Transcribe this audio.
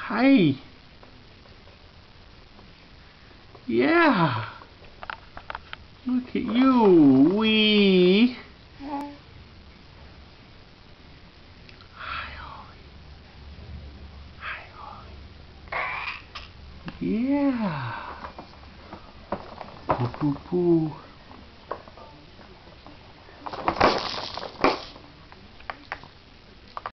Hi. Yeah. Look at you. Wee. Hi, Ollie. Hi, Ollie. Yeah. Poo poo poo.